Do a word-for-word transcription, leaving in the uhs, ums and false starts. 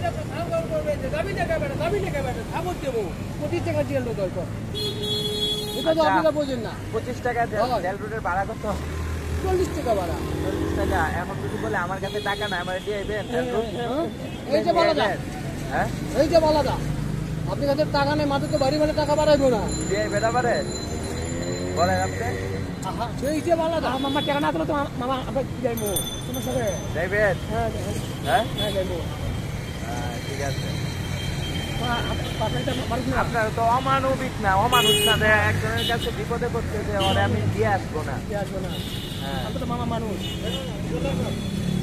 পঁচিশ টাকা তেল রুটের ভাড়া কত? চল্লিশ টাকা ভাড়া। চল্লিশ টাকা। এখন যদি বলে আমার কাছে টাকা নাই, আমার দিয়ে দিবেন? এই যে বলা দা, হ্যাঁ এই যে বলা দা, আপনি কাছে টাকা নেই, মাত্র তো বাড়ি মানে টাকা বাড়াইবো না। দিয়ে বেটা পারে বলেন আপনি? সেই যে বলা দা, মামা টাকা না দিলে তো মামা আমরা যাইবো তোমার সাথে। যাইবেন? হ্যাঁ হ্যাঁ হ্যাঁ যাইবো। ঠিক আছে। আপনার আপনার তো অমানবিক না, অমানুষ না যে একজনের কাছে বিপদে পড়ছে যে ওরে আমি দিয়ে আসবো না। আসবো না, হ্যাঁ আমরা তো মামা মানুষ।